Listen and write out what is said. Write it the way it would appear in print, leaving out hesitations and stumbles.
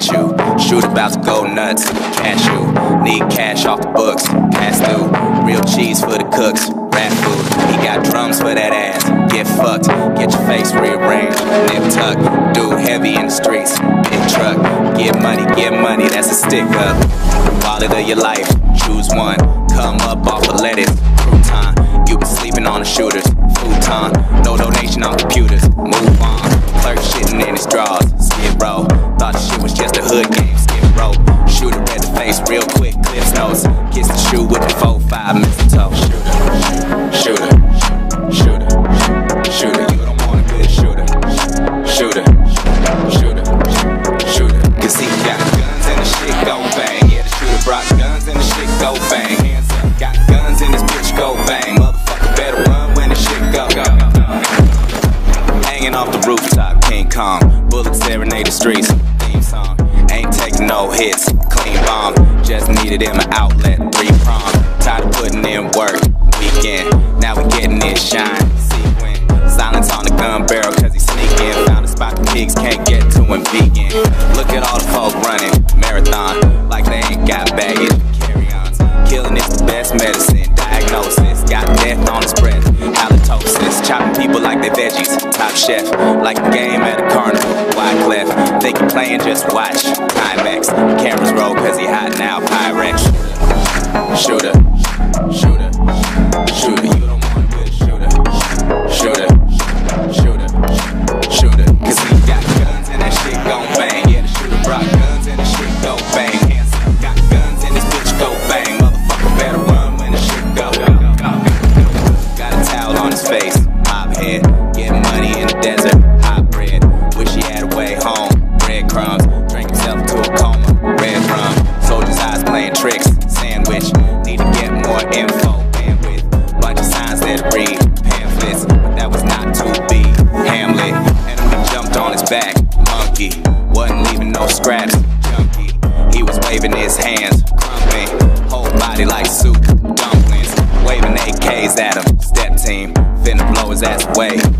at you. Shoot about to go nuts, cash you. Need cash off the books, pass through. Real cheese for the cooks, rap food. He got drums for that ass, get fucked. Get your face rearranged, nip tuck. Dude heavy in the streets, big truck. Get money, that's a stick up. Wallet of your life, choose one. Come up off of lettuce, crouton. You been sleeping on the shooters, futon. No donation on computers, move on. Clerk shitting in his drawers, skid row. Thought the shit was just a hood game, skid row. Shooter read the face real quick, clips notes. Kiss the shoe with the 4-5 mistletoe. Shooter, shooter, shooter, shooter. You don't want a good shooter. Shooter, shooter, shooter. Cause he got guns and the shit go bang. Yeah, the shooter brought guns and the shit go bang. Hands up, got guns and this bitch go bang. Motherfucker better run when the shit go. Hanging off the rooftop, King Kong. Bullets serenade the streets, theme song. Ain't taking no hits, clean bomb. Just needed him an outlet, 3-prong. Tired of putting in work, weekend. Now we getting this shine, sequin. Silence on the gun barrel cause he sneaking. Found a spot the pigs can't get to him, vegan. Look at all the folk running, marathon. Like they ain't got baggage, carry-ons. Killing is the best medicine, diagnosis. Got death on his breath, halitosis. Chopping people like they veggies, top chef. Like a game at a carnival, Wyclef. Think he playing, just watch, Timex. Cameras roll cause he hot now, Pyrex. Shooter, shooter, shooter. You don't want a good shooter. Shooter, shooter, shooter. Cause he got guns and that shit gon' bang. Yeah, the shooter brought guns and the shit go bang. Hands up, got guns and this bitch go bang. Motherfucker better run when the shit go. Got a towel on his face, mob head. Get money in the desert, hot bread. Wish he had a way home, breadcrumbs. Drink himself to a coma, red rum. Soldiers' eyes playing tricks, sandwich. Need to get more info, bandwidth. Bunch of signs that read, pamphlets. But that was not to be. Hamlet, enemy jumped on his back, monkey. Wasn't leaving no scraps, junkie. He was waving his hands, crumping. Whole body like soup, dumplings. Waving AKs at him, step team. Finna blow his ass away.